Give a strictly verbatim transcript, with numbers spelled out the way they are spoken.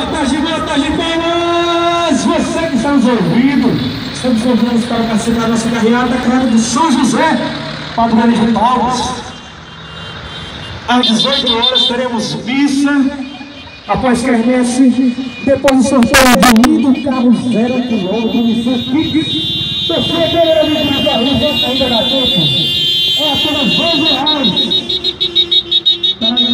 Boa tarde, boa tarde, palmas! Você que está nos ouvindo, estamos convidando para participar da nossa carreata, carreata de São José, padroeiro de Palmas. Às dezoito horas teremos missa, após quermesse, depois do sorteio de lindo carro zero quilômetro, missão Pix. Você queira vir para a rua, ainda dá tempo. É apenas doze reais.